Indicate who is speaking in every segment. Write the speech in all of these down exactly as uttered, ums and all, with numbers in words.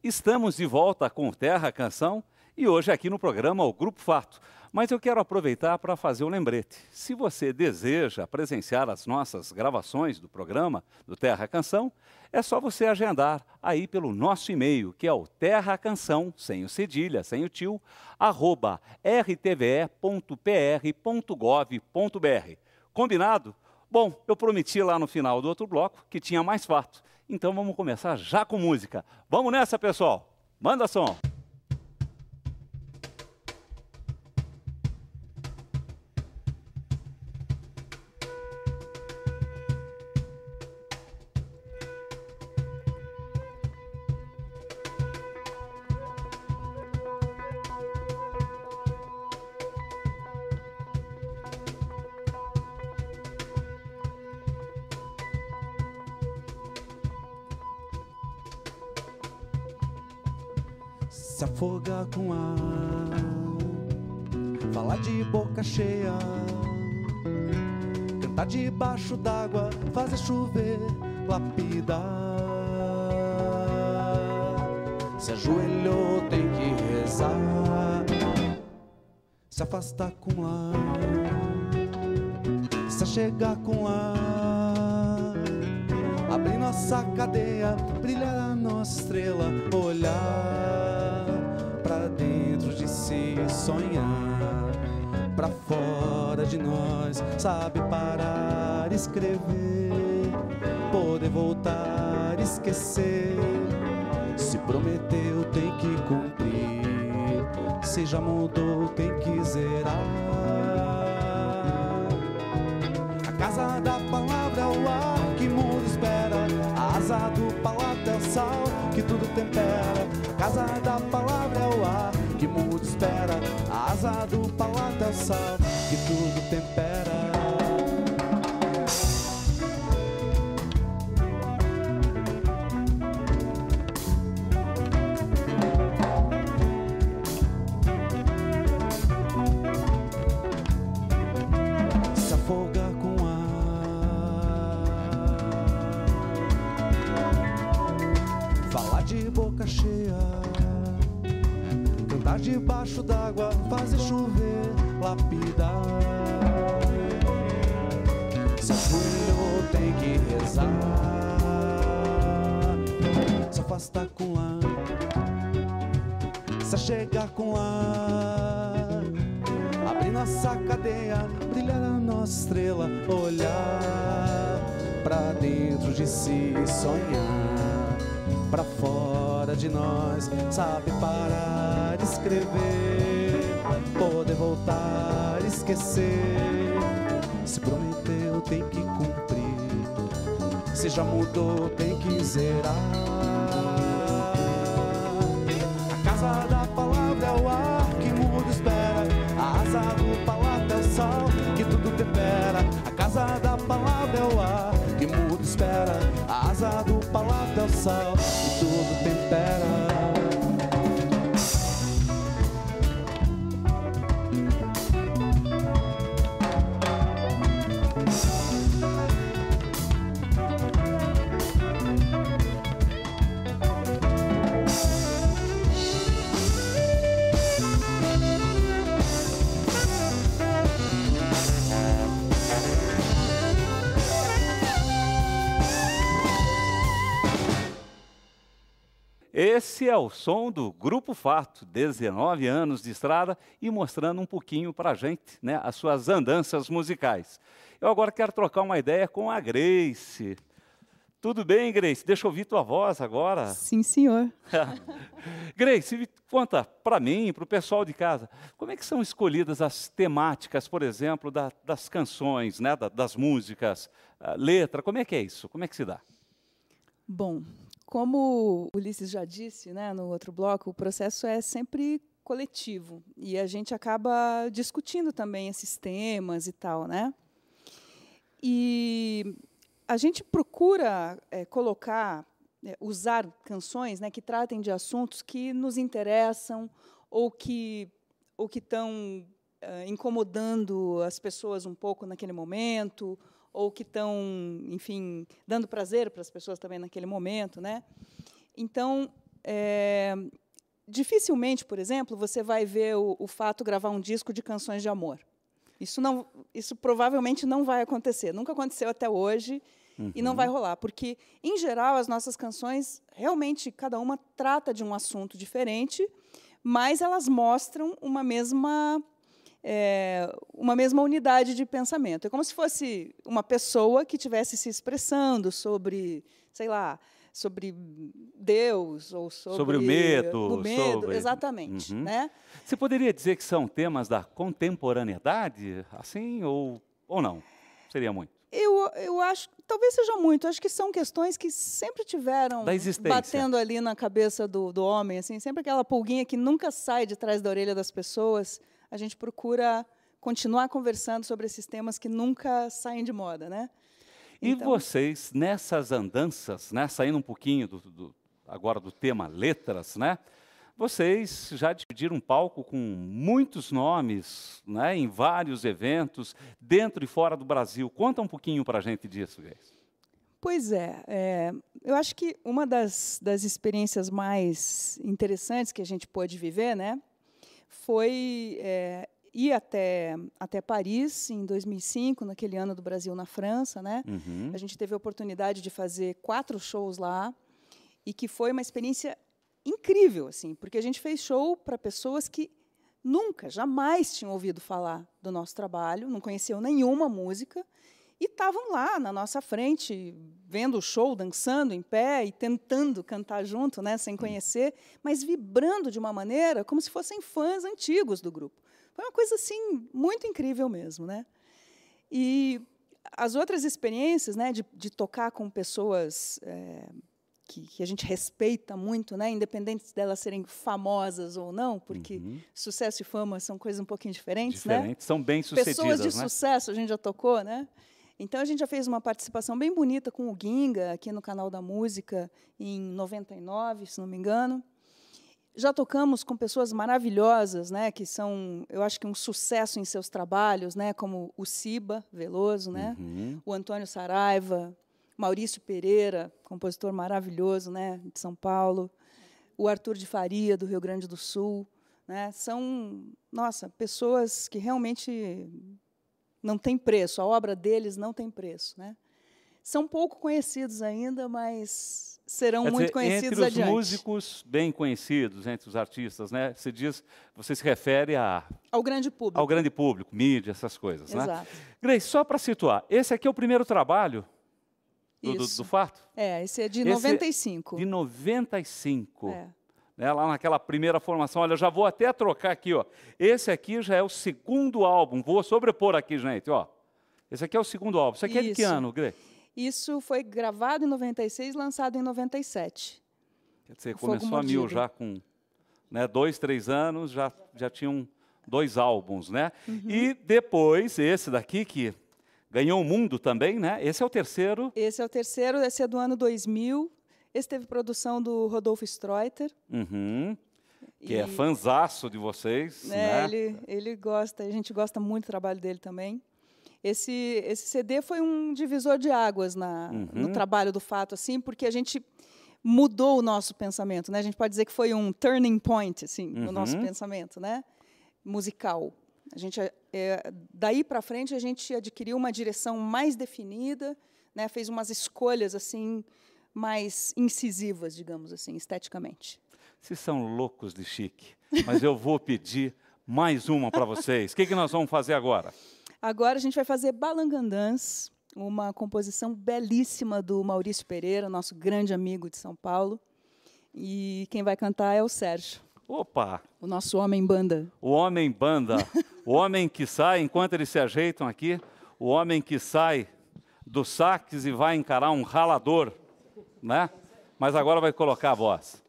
Speaker 1: Estamos de volta com Terra Canção e hoje aqui no programa o Grupo Fato. Mas eu quero aproveitar para fazer um lembrete. Se você deseja presenciar as nossas gravações do programa do Terra Canção, é só você agendar aí pelo nosso e-mail, que é o terracanção, sem o cedilha, sem o tio, arroba r t v e ponto p r ponto gov ponto b r. Combinado? Bom, eu prometi lá no final do outro bloco que tinha mais fato. Então vamos começar já com música. Vamos nessa, pessoal. Manda som.
Speaker 2: Se afogar com ar, falar de boca cheia, cantar debaixo d'água, fazer chover, lapidar. Se ajoelhou, tem que rezar. Se afastar com ar, se chegar com ar, abrir nossa cadeia, brilhar a nossa estrela, olhar pra dentro de si, sonhar pra fora de nós, sabe parar, escrever, poder voltar, esquecer. Se prometeu, tem que cumprir. Se já mudou, tem que zerar. A casa da palavra é o ar que muda, espera. A asa do palato é o sal que tudo tempera. A casa da palavra é o ar que muda, espera. A asa do palato é o sal que tudo tempera. Se afogar com ar, falar de boca cheia, cantar debaixo d'água, fazer chover, lapidar. Se ajoelhou, tem que rezar. Se afastar com ar, se chegar com ar, abrir nossa cadeia, brilhar a nossa estrela, olhar pra dentro de si, sonhar pra fora de nós, sabe parar, escrever, poder voltar, esquecer. Se prometeu, tem que cumprir. Se já mudou, tem que zerar. A casa da palavra é o ar que muda, espera. A asa do palato é o sal que tudo tempera. A casa da palavra é o ar que muda, espera. A asa do palato é o sal que tudo tempera.
Speaker 1: Esse é o som do Grupo Fato, dezenove anos de estrada e mostrando um pouquinho para a gente, né, as suas andanças musicais. Eu agora quero trocar uma ideia com a Grace. Tudo bem, Grace? Deixa eu ouvir tua voz agora.
Speaker 3: Sim, senhor.
Speaker 1: Grace, conta para mim, para o pessoal de casa, como é que são escolhidas as temáticas, por exemplo, da, das canções, né, da, das músicas, a letra, como é que é isso? Como é que se dá?
Speaker 3: Bom, como o Ulisses já disse, né, no outro bloco, o processo é sempre coletivo e a gente acaba discutindo também esses temas e tal, né? E a gente procura é, colocar, é, usar canções, né, que tratem de assuntos que nos interessam ou que ou que estão é, incomodando as pessoas um pouco naquele momento, ou que estão, enfim, dando prazer para as pessoas também naquele momento, né? Então, é, dificilmente, por exemplo, você vai ver o, o Fato gravar um disco de canções de amor. Isso, não, isso provavelmente não vai acontecer. Nunca aconteceu até hoje uhum. e não vai rolar. Porque, em geral, as nossas canções, realmente, cada uma trata de um assunto diferente, mas elas mostram uma mesma, é, uma mesma unidade de pensamento. É como se fosse uma pessoa que estivesse se expressando sobre, sei lá, sobre Deus ou sobre,
Speaker 1: sobre o medo.
Speaker 3: O medo,
Speaker 1: sobre...
Speaker 3: exatamente.
Speaker 1: Uhum.
Speaker 3: Né?
Speaker 1: Você poderia dizer que são temas da contemporaneidade, assim, ou, ou não? Seria muito?
Speaker 3: Eu, eu acho, talvez seja muito. Acho que são questões que sempre tiveram batendo ali na cabeça do, do homem, assim, sempre aquela pulguinha que nunca sai de trás da orelha das pessoas. A gente procura continuar conversando sobre esses temas que nunca saem de moda, né?
Speaker 1: E
Speaker 3: então,
Speaker 1: vocês, nessas andanças, né, saindo um pouquinho do, do, agora do tema letras, né, vocês já dividiram um palco com muitos nomes, né, em vários eventos, dentro e fora do Brasil. Conta um pouquinho para a gente disso, Grace.
Speaker 3: Pois é, é, eu acho que uma das, das experiências mais interessantes que a gente pôde viver, né, foi é, ir até, até Paris, em dois mil e cinco, naquele ano do Brasil na França. Né?
Speaker 1: Uhum.
Speaker 3: A gente teve a oportunidade de fazer quatro shows lá, e que foi uma experiência incrível, assim, porque a gente fez show para pessoas que nunca, jamais tinham ouvido falar do nosso trabalho, não conheciam nenhuma música, e estavam lá na nossa frente, vendo o show, dançando em pé e tentando cantar junto, né, sem conhecer, mas vibrando de uma maneira como se fossem fãs antigos do grupo. Foi uma coisa assim muito incrível mesmo, né? E as outras experiências, né, de, de tocar com pessoas é, que, que a gente respeita muito, né, independente delas serem famosas ou não, porque uhum. sucesso e fama são coisas um pouquinho diferentes,
Speaker 1: diferentes,
Speaker 3: né?
Speaker 1: São bem-sucedidas,
Speaker 3: pessoas de
Speaker 1: né?
Speaker 3: sucesso a gente já tocou, né? Então a gente já fez uma participação bem bonita com o Ginga aqui no Canal da Música em noventa e nove, se não me engano. Já tocamos com pessoas maravilhosas, né, que são, eu acho que um sucesso em seus trabalhos, né, como o Ciba Veloso, né,
Speaker 1: uhum.
Speaker 3: o Antônio Saraiva, Maurício Pereira, compositor maravilhoso, né, de São Paulo, o Arthur de Faria, do Rio Grande do Sul. Né, são, nossa, pessoas que realmente não têm preço, a obra deles não tem preço. Né. São pouco conhecidos ainda, mas serão
Speaker 1: Quer
Speaker 3: muito
Speaker 1: dizer,
Speaker 3: conhecidos
Speaker 1: entre os
Speaker 3: adiante.
Speaker 1: músicos bem conhecidos, entre os artistas, né? Você diz, você se refere a,
Speaker 3: ao grande público.
Speaker 1: Ao grande público, mídia, essas coisas.
Speaker 3: Exato.
Speaker 1: Né? Grace, só para situar, esse aqui é o primeiro trabalho do, do, do Fato?
Speaker 3: É, esse é de
Speaker 1: esse
Speaker 3: noventa e cinco.
Speaker 1: De noventa e cinco.
Speaker 3: É.
Speaker 1: Né, lá naquela primeira formação, olha, eu já vou até trocar aqui, ó. Esse aqui já é o segundo álbum, vou sobrepor aqui, gente, ó. Esse aqui é o segundo álbum. Isso aqui Isso. é de que ano, Grace?
Speaker 3: Isso foi gravado em noventa e seis, lançado em noventa e sete.
Speaker 1: Quer dizer, começou a mil já com né, dois, três anos, já, já tinham dois álbuns, né? Uhum. E depois, esse daqui, que ganhou o mundo também, né? Esse é o terceiro.
Speaker 3: Esse é o terceiro, esse é do ano dois mil. Esse teve produção do Rodolfo Streuter.
Speaker 1: Uhum. Que e, é fanzaço de vocês.
Speaker 3: É,
Speaker 1: né?
Speaker 3: ele, ele gosta, a gente gosta muito do trabalho dele também. Esse, esse C D foi um divisor de águas na, uhum. no trabalho do Fato, assim, porque a gente mudou o nosso pensamento, né? A gente pode dizer que foi um turning point, assim, uhum. no nosso pensamento, né? Musical. A gente, é, daí para frente, a gente adquiriu uma direção mais definida, né? Fez umas escolhas assim mais incisivas, digamos assim, esteticamente.
Speaker 1: Vocês são loucos de chique, mas eu vou pedir mais uma para vocês. O que, que nós vamos fazer agora?
Speaker 3: Agora a gente vai fazer Balangandãs, uma composição belíssima do Maurício Pereira, nosso grande amigo de São Paulo. E quem vai cantar é o Sérgio.
Speaker 1: Opa!
Speaker 3: O nosso homem-banda.
Speaker 1: O homem-banda. O homem que sai, enquanto eles se ajeitam aqui, o homem que sai do sax e vai encarar um ralador, né? Mas agora vai colocar a voz.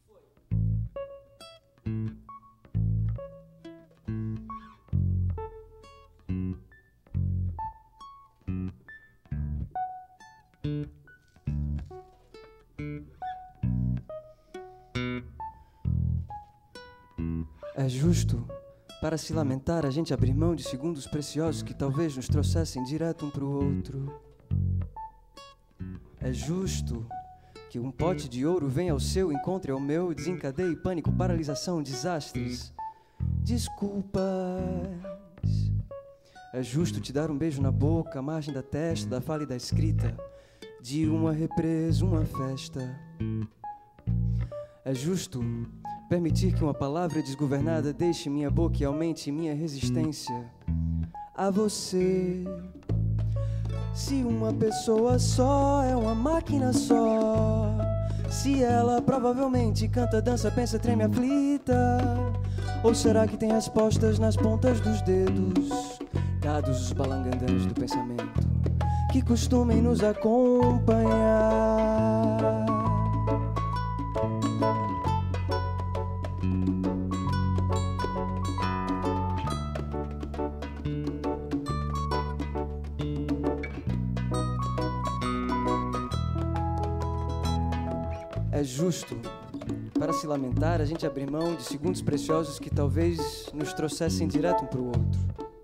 Speaker 4: É justo, para se lamentar, a gente abrir mão de segundos preciosos que talvez nos trouxessem direto um para o outro. É justo que um pote de ouro venha ao seu, encontre ao meu, desencadeie pânico, paralisação, desastres, desculpas. É justo te dar um beijo na boca, à margem da testa, da fala e da escrita, de uma represa, uma festa. É justo permitir que uma palavra desgovernada deixe minha boca e aumente minha resistência a você. Se uma pessoa só é uma máquina só, se ela provavelmente canta, dança, pensa, treme, aflita, ou será que tem respostas nas pontas dos dedos, dados os balangandãs do pensamento que costumem nos acompanhar? É justo, para se lamentar, a gente abrir mão de segundos preciosos que talvez nos trouxessem direto um para o outro.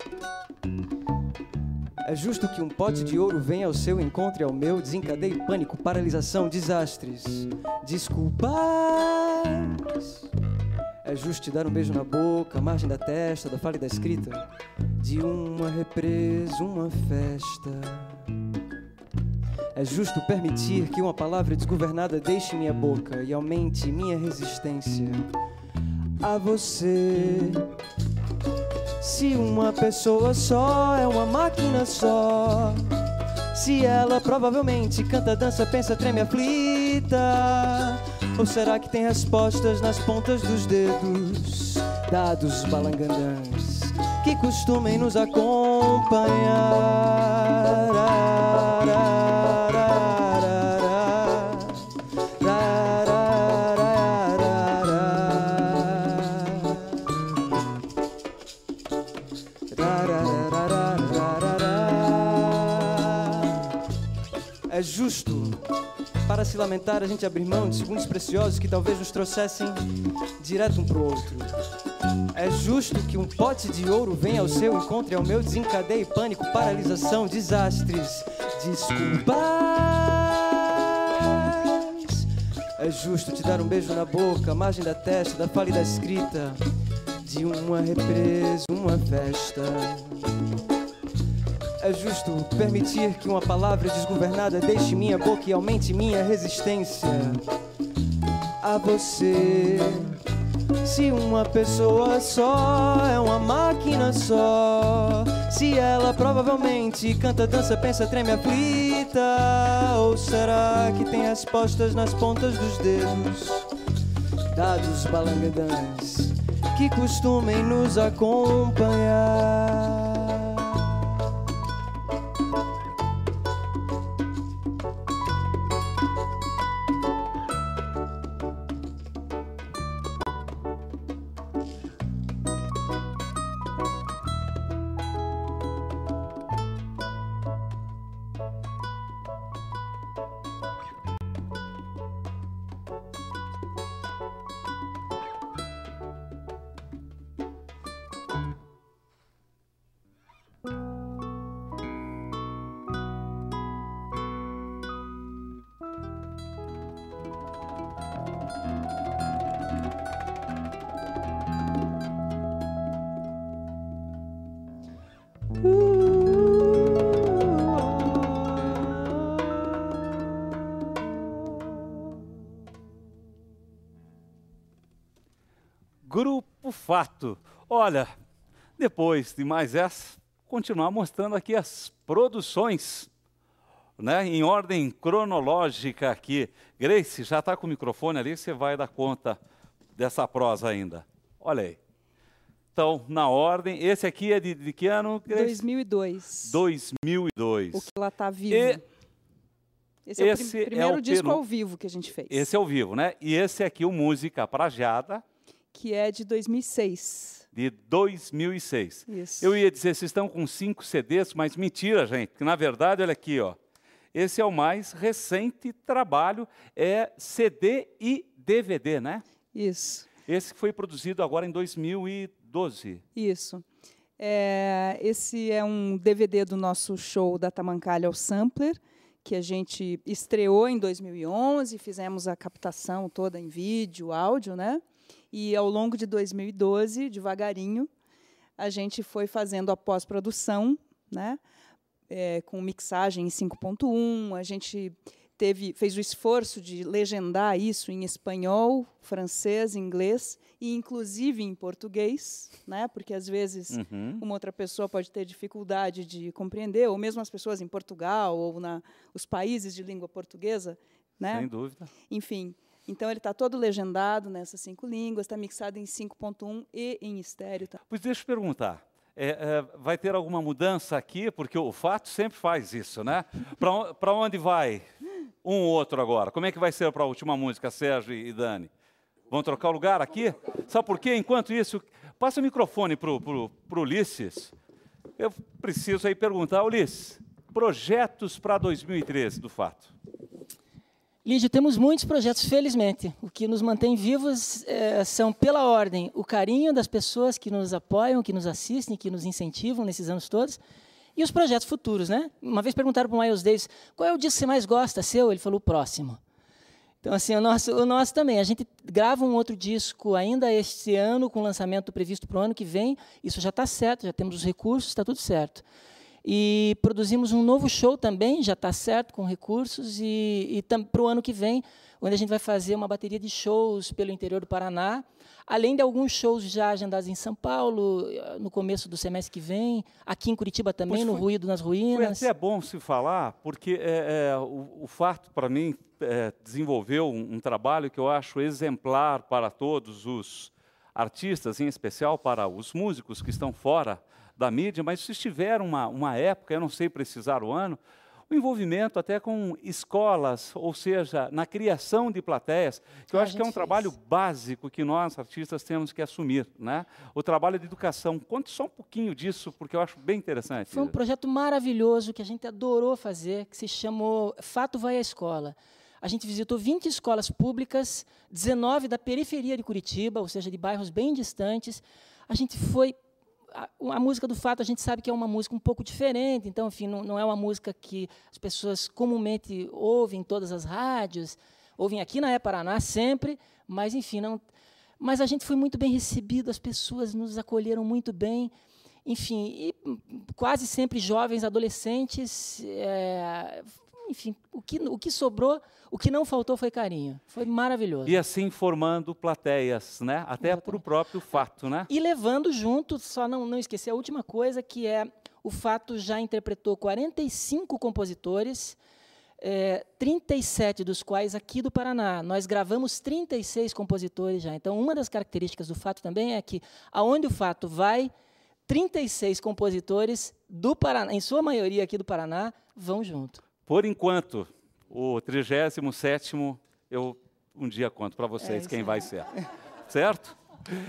Speaker 4: É justo que um pote de ouro venha ao seu, encontre ao meu, desencadeie pânico, paralisação, desastres, desculpas. É justo te dar um beijo na boca, à margem da testa, da fala e da escrita, de uma represa, uma festa. É justo permitir que uma palavra desgovernada deixe minha boca e aumente minha resistência a você. Se uma pessoa só é uma máquina só, se ela provavelmente canta, dança, pensa, treme, aflita, ou será que tem respostas nas pontas dos dedos, dados balangandãs que costumem nos acompanhar? É justo, para se lamentar, a gente abrir mão de segundos preciosos que talvez nos trouxessem direto um pro outro. É justo que um pote de ouro venha ao seu, encontre ao meu, desencadeie pânico, paralisação, desastres, desculpas. É justo te dar um beijo na boca, à margem da testa, da fala e da escrita, de uma represa, uma festa. É justo permitir que uma palavra desgovernada deixe minha boca e aumente minha resistência a você. Se uma pessoa só é uma máquina só, se ela provavelmente canta, dança, pensa, treme, aflita, ou será que tem respostas nas pontas dos dedos, dados balangandãs que costumem nos acompanhar?
Speaker 1: Grupo Fato. Olha, depois de mais essa, continuar mostrando aqui as produções, né, em ordem cronológica aqui. Grace, já está com o microfone ali, você vai dar conta dessa prosa ainda. Olha aí. Então, na ordem, esse aqui é de, de que ano, Grace?
Speaker 3: dois mil e dois.
Speaker 1: dois mil e dois.
Speaker 3: O que ela está vivo.
Speaker 1: E
Speaker 3: esse é
Speaker 1: esse
Speaker 3: o prim primeiro
Speaker 1: é o
Speaker 3: disco
Speaker 1: penu...
Speaker 3: ao vivo que a gente fez.
Speaker 1: Esse é ao vivo, né? E esse aqui, o Música Prateada,
Speaker 3: que é de dois mil e seis.
Speaker 1: De dois mil e seis.
Speaker 3: Isso.
Speaker 1: Eu ia dizer, vocês estão com cinco C Ds, mas mentira, gente, que na verdade, olha aqui, ó. Esse é o mais recente trabalho, é C D e D V D, né?
Speaker 3: Isso.
Speaker 1: Esse foi produzido agora em dois mil e doze.
Speaker 3: Isso. É, esse é um D V D do nosso show da Tamankalha ao Sampler, que a gente estreou em dois mil e onze, fizemos a captação toda em vídeo, áudio, né? E, ao longo de dois mil e doze, devagarinho, a gente foi fazendo a pós-produção, né? É, com mixagem em cinco ponto um, a gente teve, fez o esforço de legendar isso em espanhol, francês, inglês e, inclusive, em português, né? Porque, às vezes, uhum. uma outra pessoa pode ter dificuldade de compreender, ou mesmo as pessoas em Portugal ou na, os países de língua portuguesa. Né?
Speaker 1: Sem dúvida.
Speaker 3: Enfim, então ele está todo legendado nessas cinco línguas, está mixado em cinco ponto um e em estéreo. Tá?
Speaker 1: Pois deixa eu perguntar. É, é, vai ter alguma mudança aqui? Porque o Fato sempre faz isso, né? Para onde vai um ou outro agora? Como é que vai ser para a última música, Sérgio e Dani? Vão trocar o lugar aqui? Sabe por quê? Enquanto isso, passa o microfone para o Ulisses. Eu preciso aí perguntar, Ulisses, projetos para dois mil e treze do Fato?
Speaker 5: Lídio, temos muitos projetos, felizmente. O que nos mantém vivos é, são, pela ordem, o carinho das pessoas que nos apoiam, que nos assistem, que nos incentivam nesses anos todos, e os projetos futuros, né? Uma vez perguntaram para o Miles Davis, qual é o disco que você mais gosta, seu? Ele falou, o próximo. Então, assim, o nosso, o nosso também. A gente grava um outro disco ainda este ano, com lançamento previsto para o ano que vem. Isso já está certo, já temos os recursos, está tudo certo. E produzimos um novo show também, já está certo, com recursos, e, e para o ano que vem, onde a gente vai fazer uma bateria de shows pelo interior do Paraná, além de alguns shows já agendados em São Paulo, no começo do semestre que vem, aqui em Curitiba também, no Ruído nas Ruínas.
Speaker 1: Foi até bom se falar, porque é, é, o, o Fato, para mim, é, desenvolveu um, um trabalho que eu acho exemplar para todos os artistas, em especial para os músicos que estão fora da mídia, mas se tiver uma, uma época, eu não sei precisar o ano, o envolvimento até com escolas, ou seja, na criação de plateias, que eu acho que é um fez. trabalho básico que nós, artistas, temos que assumir, né? O trabalho de educação. Conte só um pouquinho disso, porque eu acho bem interessante.
Speaker 5: Foi um projeto maravilhoso que a gente adorou fazer, que se chamou Fato Vai à Escola. A gente visitou vinte escolas públicas, dezenove da periferia de Curitiba, ou seja, de bairros bem distantes. A gente foi... A, a música do Fato, a gente sabe que é uma música um pouco diferente, então, enfim, não, não é uma música que as pessoas comumente ouvem em todas as rádios, ouvem aqui na E Paraná sempre, mas, enfim, não... Mas a gente foi muito bem recebido, as pessoas nos acolheram muito bem, enfim, e quase sempre jovens, adolescentes, é, enfim, o que, o que sobrou, o que não faltou foi carinho. Foi maravilhoso.
Speaker 1: E assim formando plateias, né? Até para o próprio Fato, né?
Speaker 5: E levando junto, só não, não esquecer a última coisa, que é o Fato já interpretou quarenta e cinco compositores, é, trinta e sete dos quais aqui do Paraná. Nós gravamos trinta e seis compositores já. Então, uma das características do Fato também é que, aonde o Fato vai, trinta e seis compositores do Paraná, em sua maioria aqui do Paraná, vão junto.
Speaker 1: Por enquanto, o trigésimo sétimo, eu um dia conto para vocês é quem vai ser. Certo?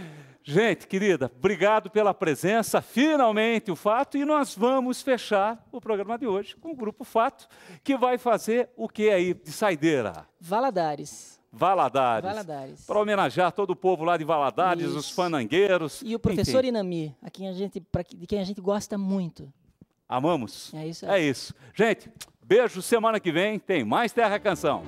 Speaker 1: Gente, querida, obrigado pela presença. Finalmente o Fato. E nós vamos fechar o programa de hoje com o Grupo Fato, que vai fazer o que aí de saideira?
Speaker 5: Valadares.
Speaker 1: Valadares.
Speaker 5: Valadares.
Speaker 1: Para homenagear todo o povo lá de Valadares, Isso. os fanangueiros.
Speaker 5: E o professor enfim. Inami, a quem a gente, pra, de quem a gente gosta muito.
Speaker 1: Amamos?
Speaker 5: É isso.
Speaker 1: É, é isso. Gente, beijo. Semana que vem tem mais Terra Canção.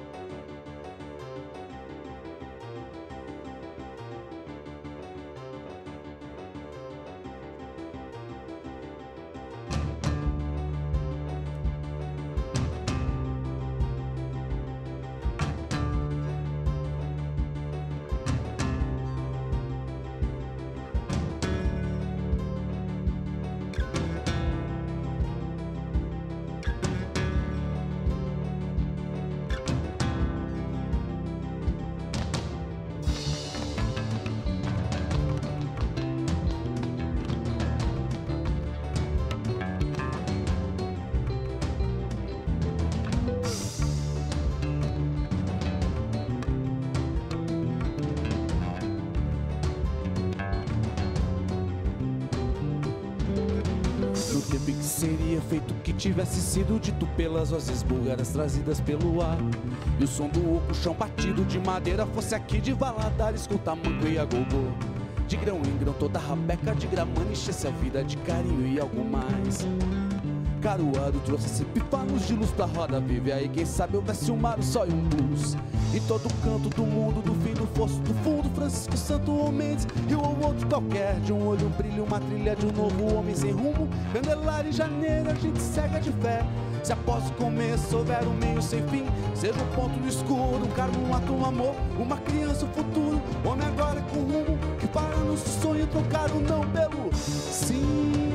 Speaker 2: Seria feito que tivesse sido dito pelas vozes búlgaras trazidas pelo ar. E o som do oco, chão batido de madeira, fosse aqui de Valadares com tamanco e agogô. De grão em grão toda a rabeca de gramana enchesse a vida de carinho e algo mais. Caruaru trouxe esse pipanos de luz pra roda viva. E aí quem sabe houvesse um mar, um sol e um blues. Em todo canto do mundo, do fim do fosso, do fundo, Francisco Santo ou Mendes, Rio ou outro qualquer. De um olho um brilho, uma trilha de um novo homem sem rumo. Candelária em janeiro, a gente cega de fé. Se após o começo houver um meio sem fim, seja um ponto no escuro, um cargo, um ato, um amor, uma criança, um futuro. Homem agora com rumo, que para nosso sonho trocar o não pelo sim.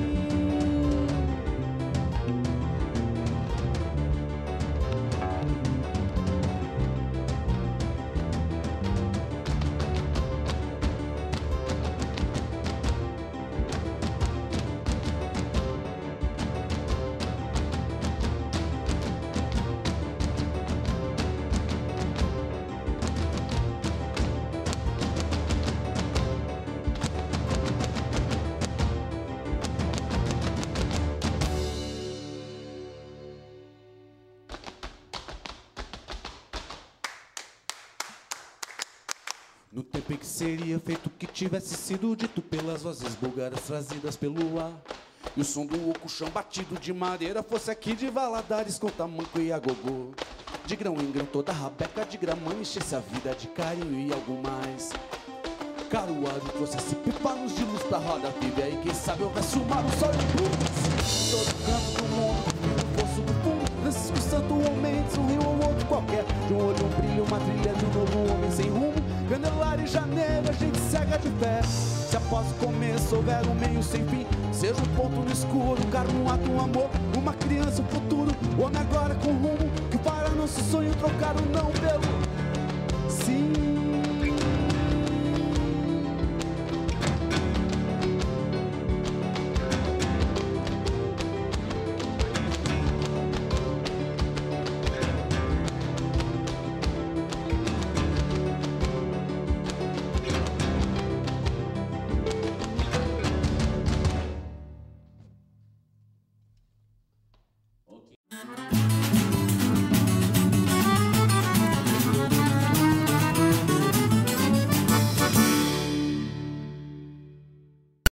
Speaker 2: No tempo em que seria feito o que tivesse sido dito pelas vozes búlgaras trazidas pelo ar, e o som do oco chão batido de madeira fosse aqui de Valadares com tamanco e agogô. De grão em grão toda a rabeca de gramã enchesse a vida de carinho e algo mais. Caruaru trouxe esse pipanos de luz pra roda viva. E aí quem sabe houvesse um mar, um sol e um blues. Todo canto do mundo, no fosso do fundo, Francisco Santo ou Mendes, um rio ou outro qualquer. De um olho um brilho, uma trilha de um novo homem sem rumo. Candelária em janeiro, a gente cega de fé. Se após o começo houver um meio sem fim, seja um ponto no escuro, um cargo, um ato, um amor, uma criança, um futuro. Homem agora com rumo, que para nosso sonho trocar o não pelo